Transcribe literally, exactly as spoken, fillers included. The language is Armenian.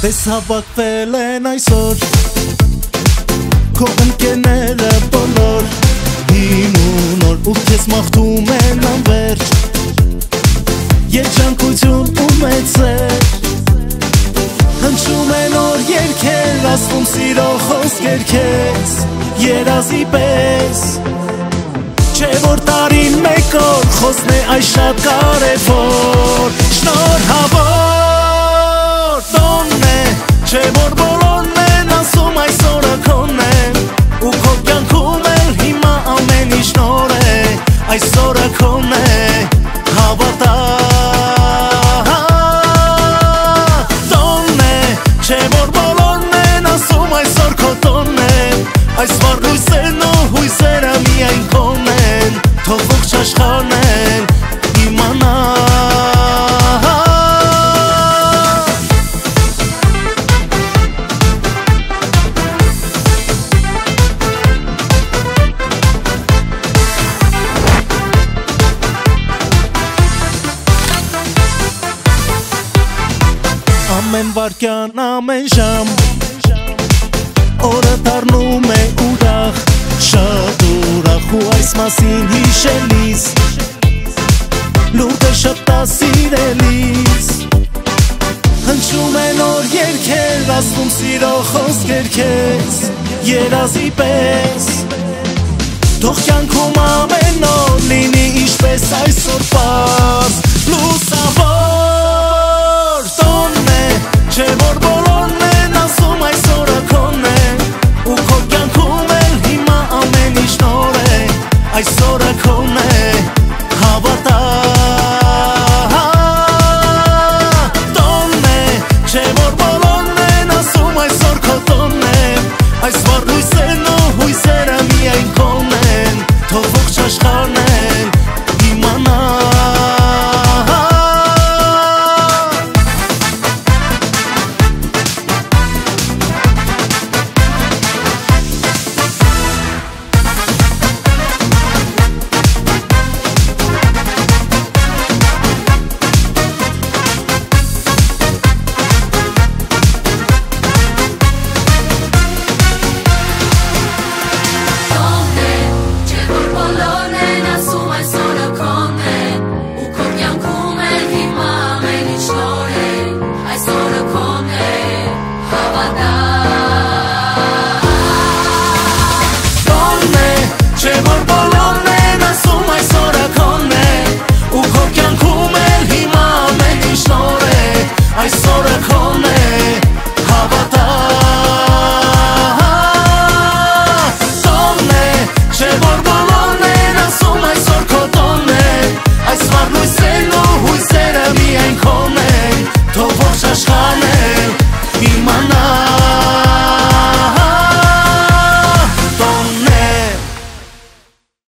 Պես հավաքվել են այսօր Քո ընկերները բոլոր Հին ու նոր ու քեզ մաղթում են անվերջ Երջանկություն ու մեծեր Հնչում են օր երգեր Ասվում սիրո խոսքեր քեզ Երազի պես Չէ որ տարին մեկ օր Խոսն է այս շատ կարևոր Շնորհավոր Տոնն է Չէ որ բոլորն են ասում այսօրը քոնն է Ու քո կյանքում էլ հիմա ամեն ինչ նոր է Այսօրը քոնն է Հավատա Տոնն է Չէ որ բոլորն են ասում այսօր քո տոնն է Այս վառ լույսերն ու հույսերը միայն քոնն են Թող ողջ աշխարհն են իմանա Ամեն վարկյան, ամեն ժամ Օրը դառնում է ուրախ Շատ ուրախ ու այս մասին հիշելիս Լուրը շպտա սիրելիս Հնչում են օր երգեր Ասվում սիրո խոսքեր քեզ Երազի պես Թող կյանքում ամեն օր